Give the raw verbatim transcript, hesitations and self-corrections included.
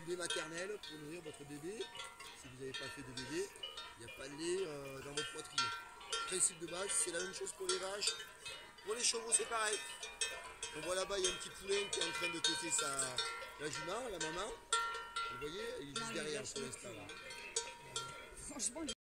lait maternel pour nourrir votre bébé. Si vous n'avez pas fait de bébé, il n'y a pas de lait euh, dans votre poitrine. Principe de base, c'est la même chose pour les vaches. Pour les chevaux, c'est pareil. On voit là-bas, il y a un petit poulain qui est en train de téter sa, la jument, la maman. Vous voyez, il est juste derrière pour l'instant. Franchement,